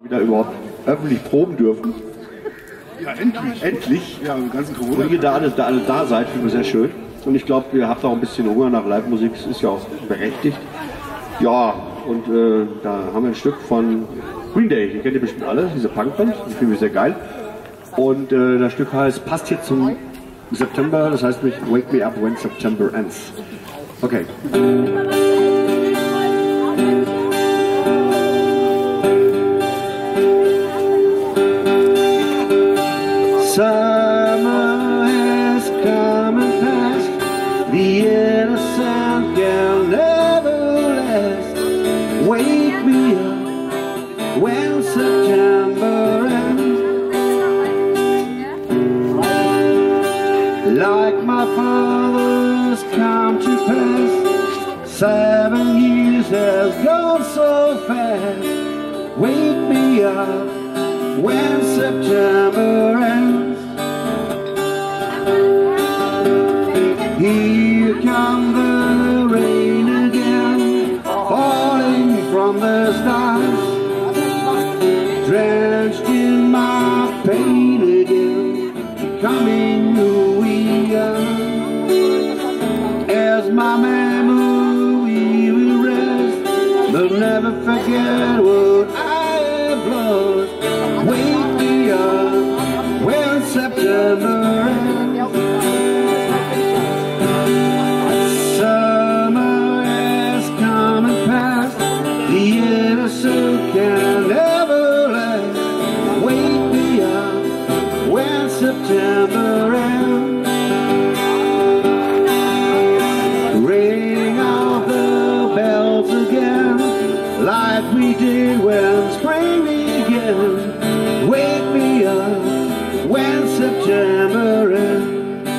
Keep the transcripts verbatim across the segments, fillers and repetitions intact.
wieder überhaupt öffentlich proben dürfen. Ja, endlich. Endlich. Ja, im ganzen Corona. Und ihr da alle, da alle da seid, finde ich sehr schön. Und ich glaube, ihr habt auch ein bisschen Hunger nach Live-Musik, das ist ja auch berechtigt. Ja, und äh, da haben wir ein Stück von Green Day, die kennt ihr bestimmt alle, diese Punkband, die finde ich sehr geil. Und äh, das Stück heißt, passt hier zum September, das heißt nämlich Wake Me Up When September Ends. Okay. Summer has come and passed, the innocent girl never lasts. Wake me up when September ends. Like my father's come to pass, seven years has gone so fast. Wake me up when September ends. Here comes the rain again, falling from the stars, drenched in my pain again, becoming who we are. As my memory will rest, they'll never forget what I have lost. Wake me up when September ends. Summer has come and passed, the innocent can never last. Wake me up when September ends. Ring out the bells again, like we did when spring began. Wake me up when September ends.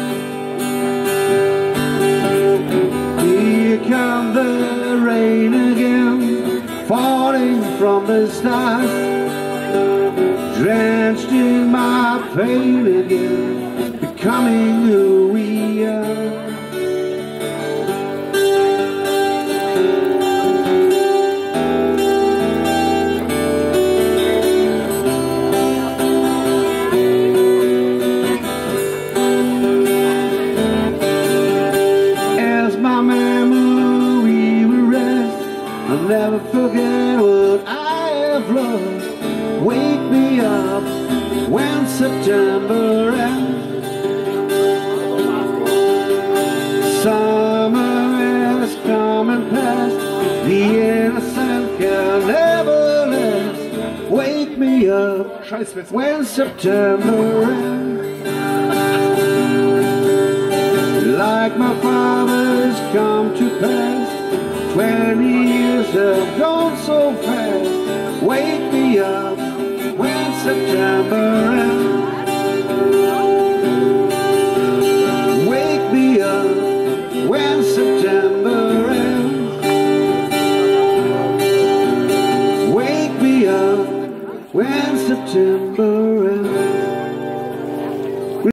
Here comes the rain again, falling from the stars, drenched in my pain again, becoming who we are. Never forget what I have lost. Wake me up when September ends. Summer has come and passed, the innocent can never last. Wake me up when September ends. Like my father's come to pass, twenty years have gone so fast. Wake me up when September